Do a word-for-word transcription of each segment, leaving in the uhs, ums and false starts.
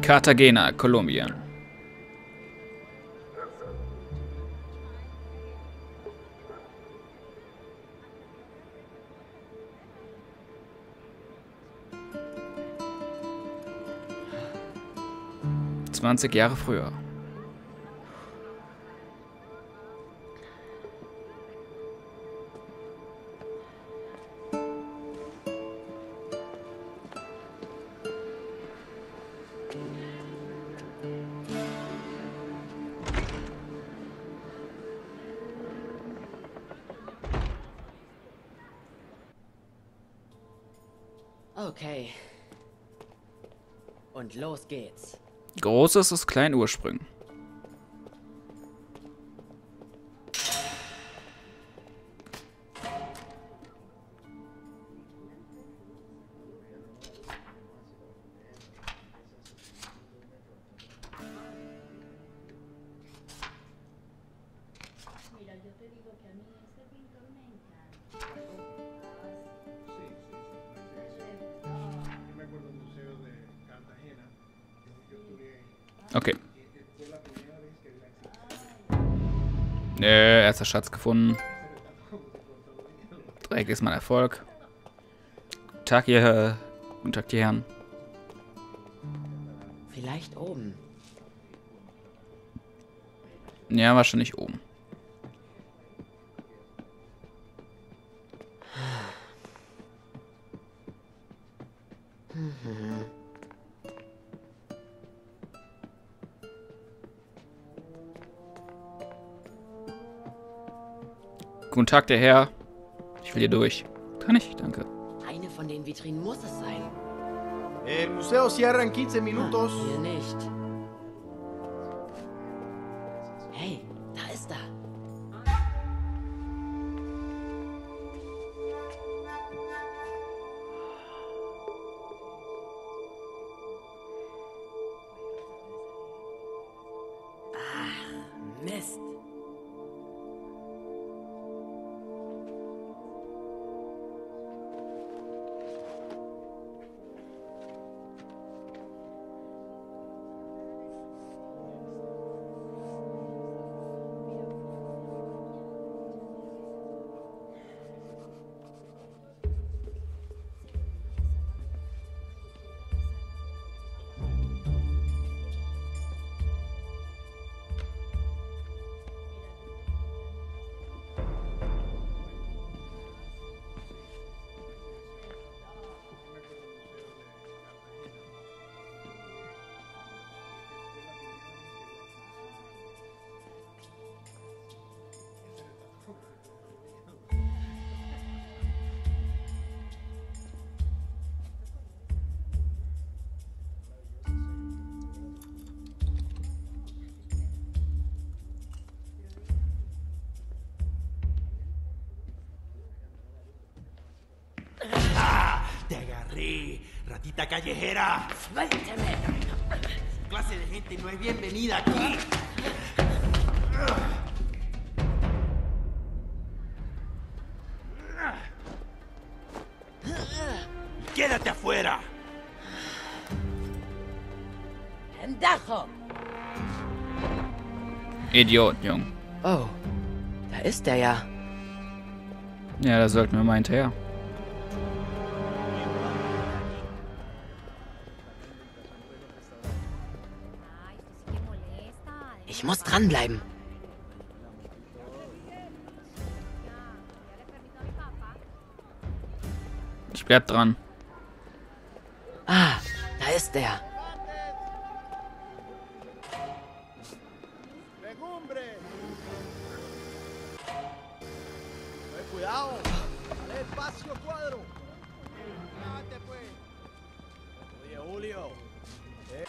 Cartagena, Kolumbien. zwanzig Jahre früher. Okay. Und los geht's. Großes ist klein Ursprung. Okay. Äh, erster Schatz gefunden. Dreieck ist mein Erfolg. Guten Tag, ihr, guten Tag, die Herren. Vielleicht oben. Ja, wahrscheinlich oben. Guten Tag, der Herr. Ich will hier durch. Kann ich? Danke. Eine von den Vitrinen muss es sein. El museo cierra en quince minutos. Ah, hier nicht. Hey, da ist er. Ah, Mist. Te agarré, ratita callejera. Suélteme. Tu clase de gente no es bienvenida aquí. Quédate afuera. Pendejo. Idiot, Jung. Oh, da ist er ja. Ja, da sollten wir mal hinterher. Ich muss dranbleiben. Ich bleib dran. Ah, da ist er. Legumbre. Cuidado. Dale espacio, cuadro. Cállate, pues. Oye, Julio. Eh.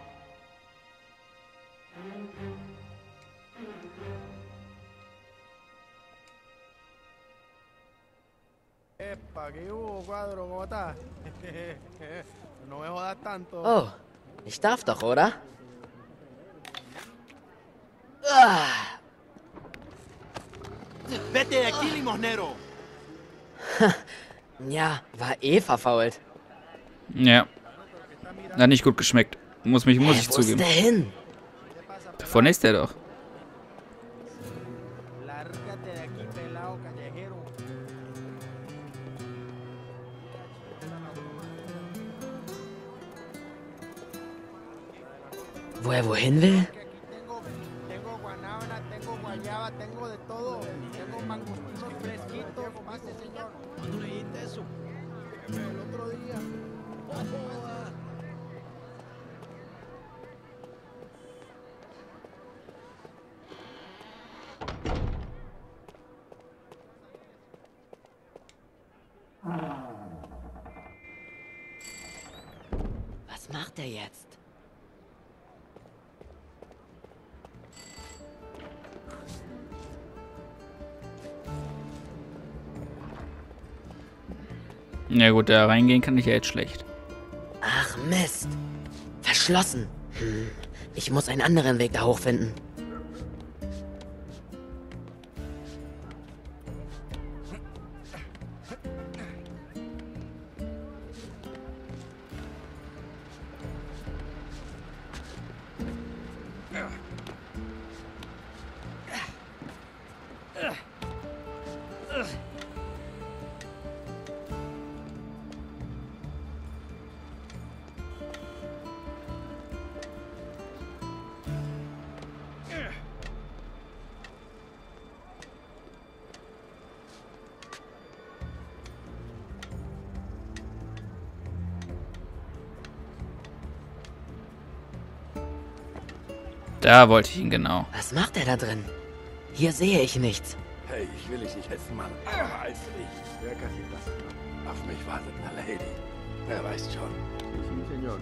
Epa, ¿qué hubo, cuadro? ¿Cómo estás? No me jodas tanto. Oh, ich darf doch, oder? Ah. Vete de aquí, limosnero. Ja, war eh verfault. Ja. Hat nicht gut geschmeckt. Muss mich, muss Hä, ich wo ist zugeben. der hin? Da vorne ist der doch. Lárgate de aquí, pelado callejero. Wo er wohin will? Que aquí tengo, tengo guanábana, tengo guayaba, tengo de todo. Tengo mangostinos fresquitos. Pase, señor. ¿Cuándo leíste eso? El otro día. Was macht er jetzt? Ja gut, da reingehen kann ich ja jetzt schlecht. Ach Mist. Verschlossen. Hm. Ich muss einen anderen Weg da hochfinden. Da wollte ich ihn genau. Was macht er da drin? Hier sehe ich nichts. Hey, ich will dich nicht hetzen, Mann. Aber als ich. Wer kann dir das machen? Auf mich wartet eine Lady. Wer weiß schon. Sí, señor.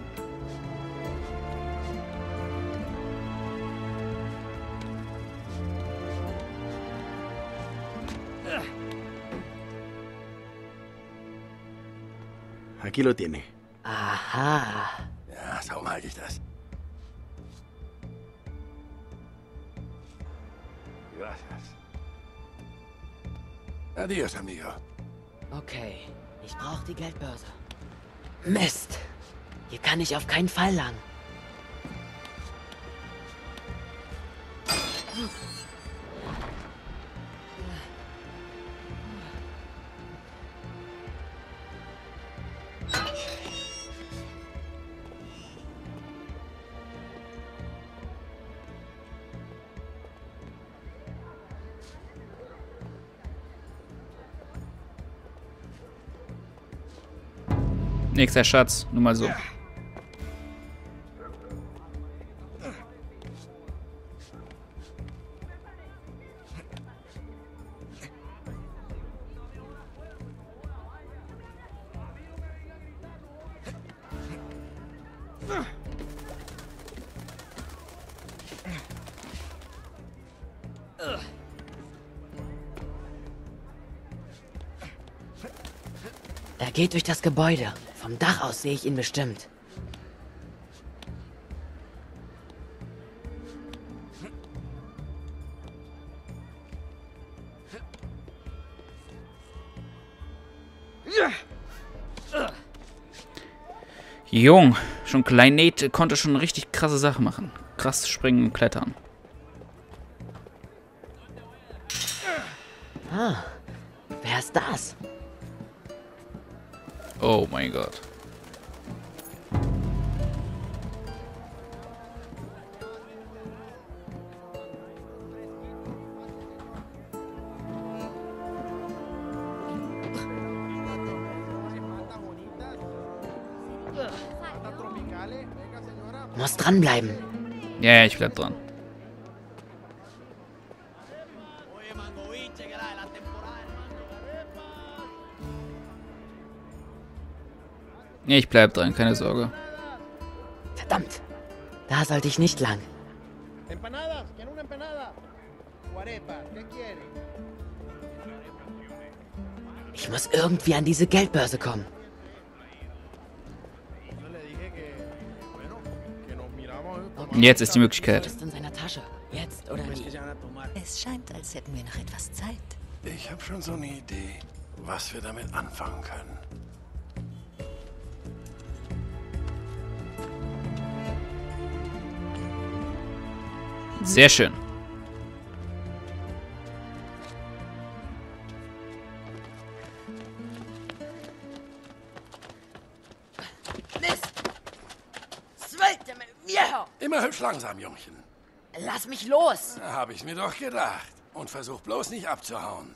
Aquí lo tiene. Aha. Ja, so mag ich das. Gracias. Adios, amigo. Okay, ich brauche die Geldbörse. Mist. Hier kann ich auf keinen Fall lang. Nächster Schatz, nur mal so. Er geht durch das Gebäude. Vom Dach aus sehe ich ihn bestimmt. Jung, schon Kleinnet konnte schon richtig krasse Sachen machen. Krass springen und klettern. Ah, wer ist das? Oh mein Gott. Muss dranbleiben. Ja, ja, ich bleib dran. Ja, ich bleib dran, keine Sorge. Verdammt. Da sollte ich nicht lang. Empanadas, ¿quiere una empanada? O arepa, ¿qué quiere? Ich muss irgendwie an diese Geldbörse kommen. Yo le dije que, bueno, que nos miramos. Und jetzt ist die Möglichkeit. Ist in seiner Tasche. Jetzt oder nie. Es scheint, als hätten wir noch etwas Zeit. Ich habe schon so eine Idee, was wir damit anfangen können. Sehr schön. Mist! Svelte mit mir! Immer hübsch langsam, Jungchen. Lass mich los! Da hab ich mir doch gedacht. Und versuch bloß nicht abzuhauen.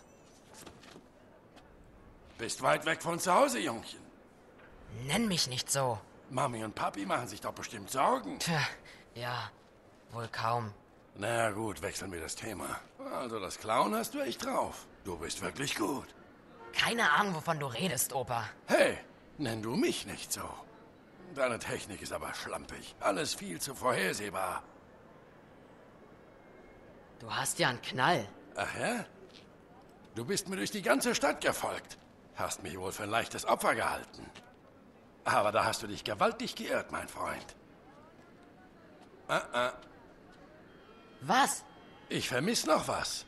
Bist weit weg von zu Hause, Jungchen. Nenn mich nicht so. Mami und Papi machen sich doch bestimmt Sorgen. Tja, ja, wohl kaum. Na gut, wechseln wir das Thema. Also das Klauen hast du echt drauf. Du bist wirklich gut. Keine Ahnung, wovon du redest, Opa. Hey, nenn du mich nicht so. Deine Technik ist aber schlampig. Alles viel zu vorhersehbar. Du hast ja einen Knall. Ach ja? Du bist mir durch die ganze Stadt gefolgt. Hast mich wohl für ein leichtes Opfer gehalten. Aber da hast du dich gewaltig geirrt, mein Freund. Ah, ah. Was? Ich vermiss noch was.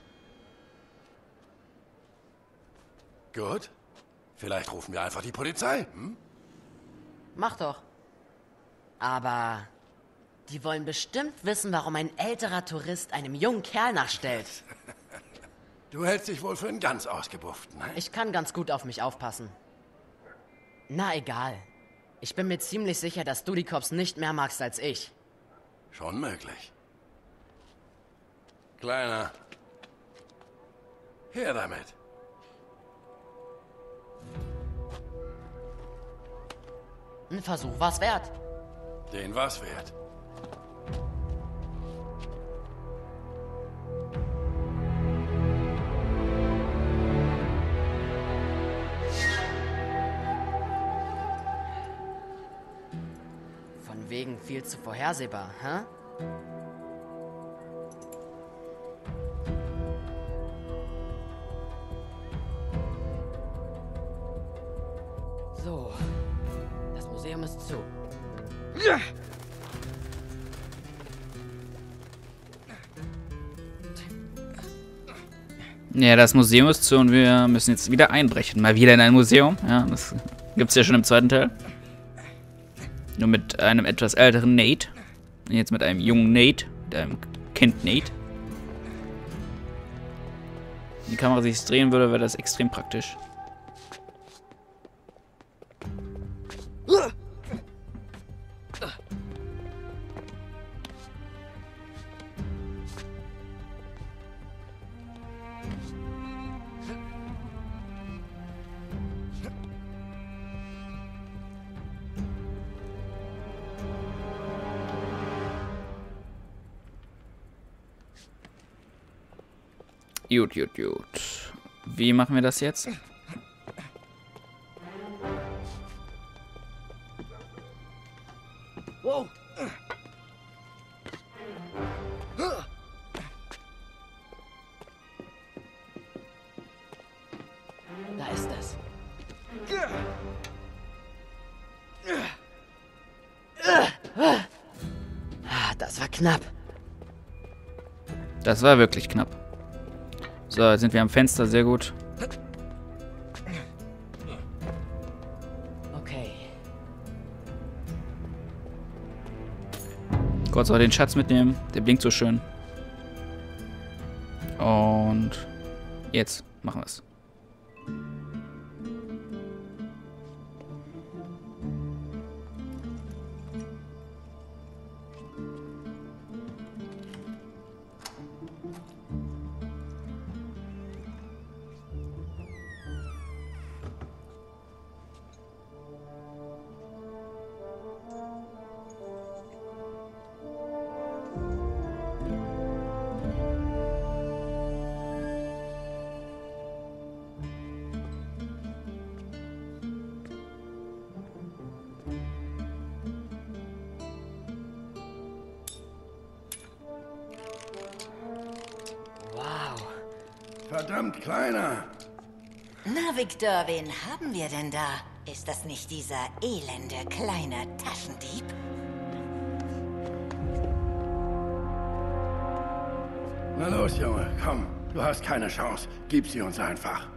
Gut. Vielleicht rufen wir einfach die Polizei, hm? Mach doch. Aber die wollen bestimmt wissen, warum ein älterer Tourist einem jungen Kerl nachstellt. Du hältst dich wohl für einen ganz ausgebufften, ne? Ich kann ganz gut auf mich aufpassen. Na egal. Ich bin mir ziemlich sicher, dass du die Cops nicht mehr magst als ich. Schon möglich. Kleiner. Her damit. Ein Versuch war's wert. Den war's wert. Von wegen viel zu vorhersehbar, hä? So. Das Museum ist zu. Ja, das Museum ist zu und wir müssen jetzt wieder einbrechen. Mal wieder in ein Museum. Ja, das gibt's ja schon im zweiten Teil. Nur mit einem etwas älteren Nate. Und jetzt mit einem jungen Nate. Mit einem Kind Nate. Wenn die Kamera sich drehen würde, wäre das extrem praktisch. Gut, gut, gut. Wie machen wir das jetzt? Wow. Da ist es. Ah, das war knapp. Das war wirklich knapp. So, jetzt sind wir am Fenster, sehr gut. Okay. Kurz auch den Schatz mitnehmen, der blinkt so schön. Und jetzt machen wir es. Verdammt, Kleiner. Na, Victor, wen haben wir denn da? Ist das nicht dieser elende kleine Taschendieb? Na los, Junge, komm. Du hast keine Chance. Gib sie uns einfach.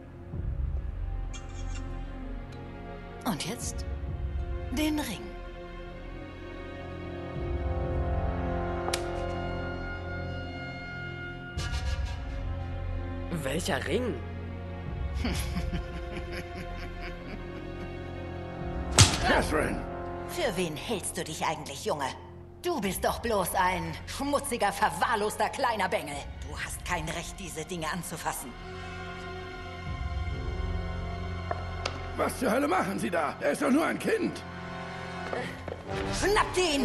Und jetzt den Ring. Welcher Ring? Catherine! Für wen hältst du dich eigentlich, Junge? Du bist doch bloß ein schmutziger, verwahrloster kleiner Bengel. Du hast kein Recht, diese Dinge anzufassen. Was zur Hölle machen Sie da? Er ist doch nur ein Kind. Schnappt ihn!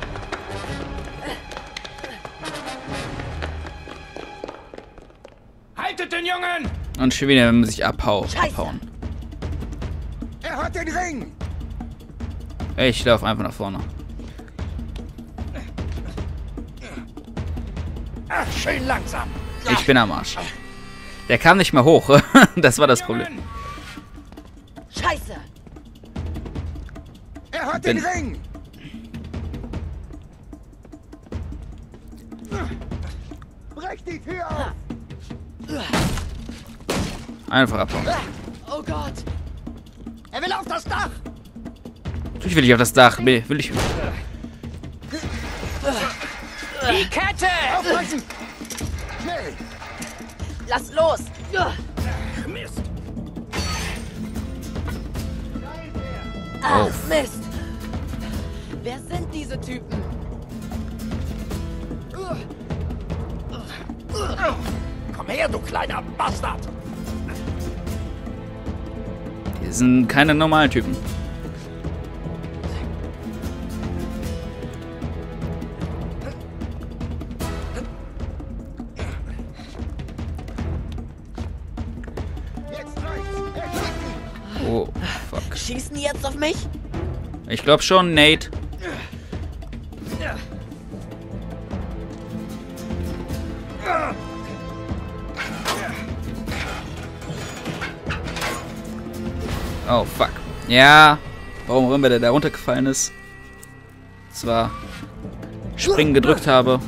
Haltet den Jungen! Und schon wieder muss ich abhau Scheiße. abhauen. Er hat den Ring! Ich laufe einfach nach vorne. Ach, schön langsam. Ich bin am Arsch. Der kam nicht mal hoch. Das war das Problem. Scheiße! Er hat Bin- den Ring! Brech die Tür auf! Einfach abhauen. Oh Gott! Er will auf das Dach! Natürlich will ich auf das Dach. Nee, will ich. Die Kette! Aufbrechen! Schnell! Lass los! Mist. Ach, Mist! Wer sind diese Typen? Komm her, du kleiner Bastard. Die sind keine normalen Typen. Jetzt reicht's! Er kriegt ihn! Oh, fuck. Schießen die jetzt auf mich? Ich glaube schon, Nate. Oh, fuck. Ja, warum auch immer der da runtergefallen ist. Zwar springen gedrückt habe.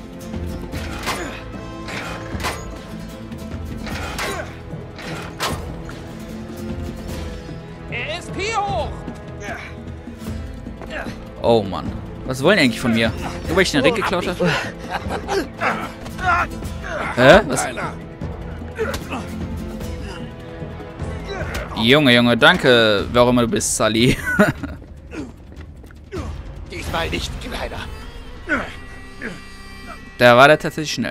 Er ist hier hoch! Oh Mann. Was wollen die eigentlich von mir? Nur weil ich den Ring geklaut habe? Hä? Was? Einer. Junge, Junge, danke, wer auch immer du bist, Sully. Diesmal nicht, Kleiner. Da war der tatsächlich schnell.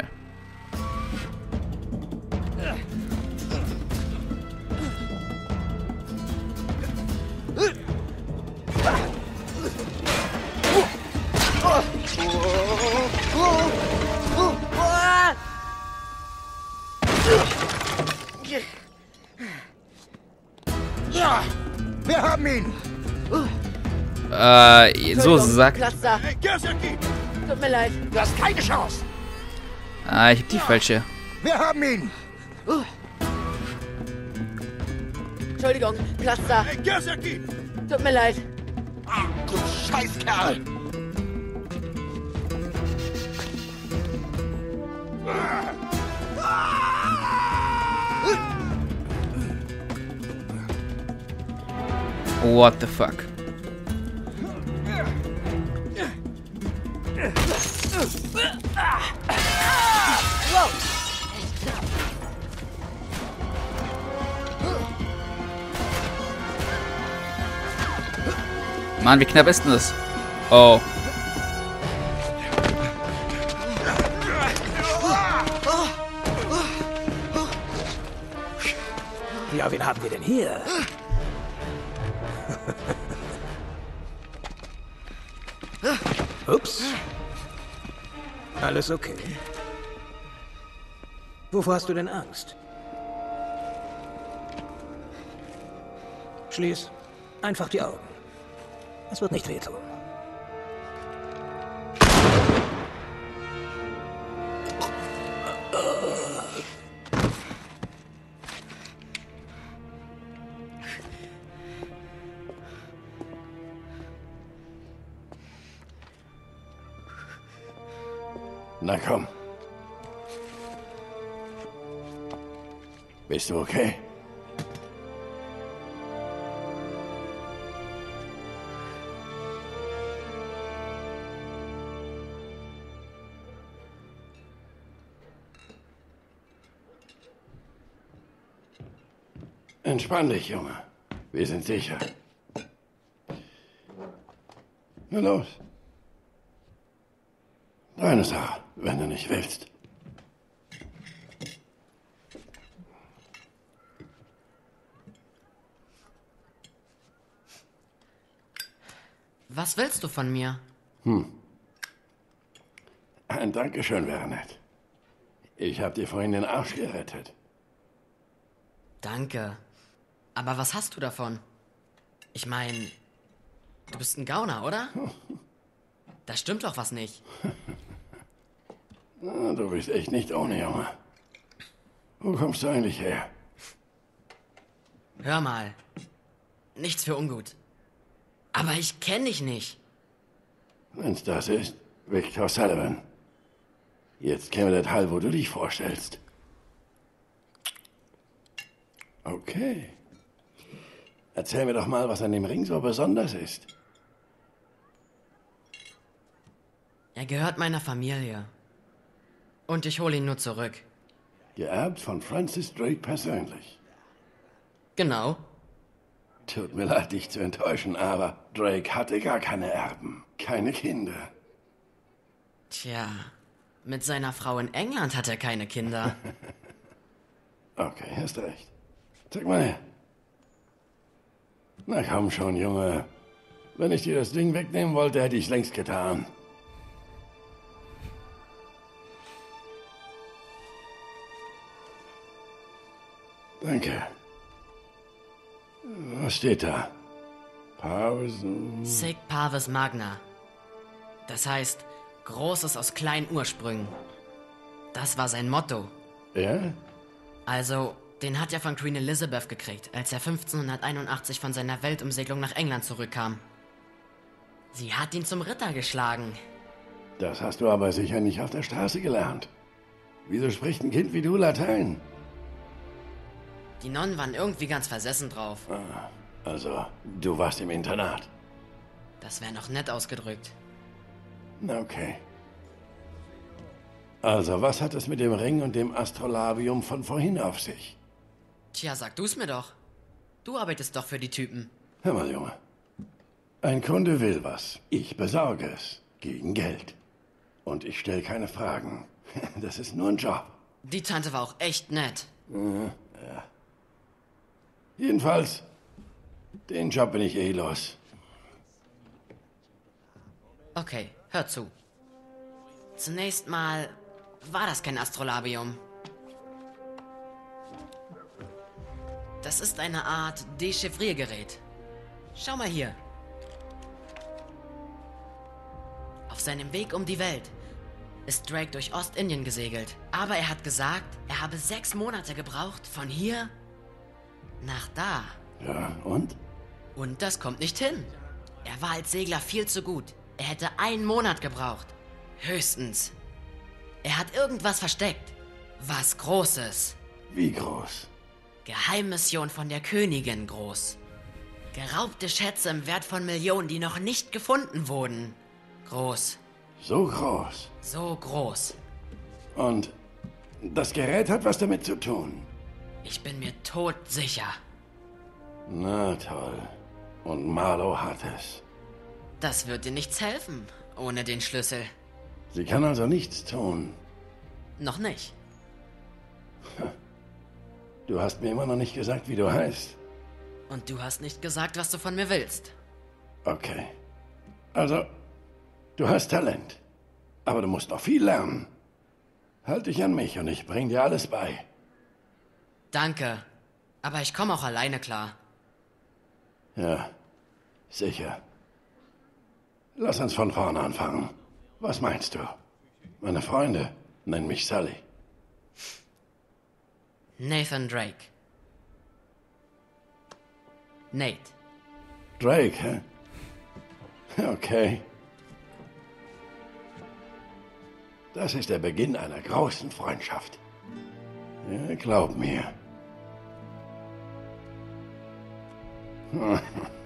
Ja! Wir haben ihn! Äh, so Entschuldigung, sagt. Platz da. Gersaki! Tut mir leid. Du hast keine Chance! Ah, ich hab die falsche. Wir haben ihn! Entschuldigung, Platz da. Gersaki! Tut mir leid. Du Scheißkerl! What the fuck? Mann, wie knapp ist denn das? Oh. Ja, wen haben wir denn hier? Ups. Alles okay. Wovor hast du denn Angst? Schließ einfach die Augen. Es wird nicht wehtun. Na komm. Bist du okay? Entspann dich, Junge. Wir sind sicher. Na los. Deine Sache, wenn du nicht willst. Was willst du von mir? Ein Dankeschön wäre nett. Ich hab dir vorhin den Arsch gerettet. Danke. Aber was hast du davon? Ich meine, du bist ein Gauner, oder? Da stimmt doch was nicht. Na, du bist echt nicht ohne, Junge. Wo kommst du eigentlich her? Hör mal. Nichts für ungut. Aber ich kenne dich nicht. Wenn's das ist, Victor Sullivan. Jetzt käme der Teil, wo du dich vorstellst. Okay. Erzähl mir doch mal, was an dem Ring so besonders ist. Er gehört meiner Familie. Und ich hole ihn nur zurück. Geerbt von Francis Drake persönlich. Genau. Tut mir leid, dich zu enttäuschen, aber Drake hatte gar keine Erben. Keine Kinder. Tja, mit seiner Frau in England hat er keine Kinder. Okay, hast recht. Zeig mal her. Na komm schon, Junge. Wenn ich dir das Ding wegnehmen wollte, hätte ich's längst getan. Danke. Was steht da? Pausen. Sic Parvis Magna. Das heißt, Großes aus kleinen Ursprüngen. Das war sein Motto. Ja? Also, den hat er von Queen Elizabeth gekriegt, als er fünfzehnhunderteinundachtzig von seiner Weltumsegelung nach England zurückkam. Sie hat ihn zum Ritter geschlagen. Das hast du aber sicher nicht auf der Straße gelernt. Wieso spricht ein Kind wie du Latein? Die Nonnen waren irgendwie ganz versessen drauf. Ah, also, du warst im Internat. Das wäre noch nett ausgedrückt. Na, okay. Also, was hat es mit dem Ring und dem Astrolabium von vorhin auf sich? Tja, sag du's mir doch. Du arbeitest doch für die Typen. Hör mal, Junge. Ein Kunde will was. Ich besorge es. Gegen Geld. Und ich stelle keine Fragen. Das ist nur ein Job. Die Tante war auch echt nett. Ja. Jedenfalls, den Job bin ich eh los. Okay, hör zu. Zunächst mal war das kein Astrolabium. Das ist eine Art Dechiffriergerät. Schau mal hier. Auf seinem Weg um die Welt ist Drake durch Ostindien gesegelt. Aber er hat gesagt, er habe sechs Monate gebraucht von hier nach da. Ja, und? Und das kommt nicht hin. Er war als Segler viel zu gut. Er hätte einen Monat gebraucht. Höchstens. Er hat irgendwas versteckt. Was Großes. Wie groß? Geheimmission von der Königin groß. Geraubte Schätze im Wert von Millionen, die noch nicht gefunden wurden. Groß. So groß. So groß. Und das Gerät hat was damit zu tun. Ich bin mir todsicher. Na toll. Und Marlow hat es. Das wird dir nichts helfen, ohne den Schlüssel. Sie kann also nichts tun. Noch nicht. Du hast mir immer noch nicht gesagt, wie du heißt. Und du hast nicht gesagt, was du von mir willst. Okay. Also, du hast Talent. Aber du musst noch viel lernen. Halt dich an mich und ich bring dir alles bei. Danke. Aber ich komme auch alleine klar. Ja, sicher. Lass uns von vorne anfangen. Was meinst du? Meine Freunde nennen mich Sully. Nathan Drake. Nate. Drake, hä? Okay. Das ist der Beginn einer großen Freundschaft. Ja, glaub mir.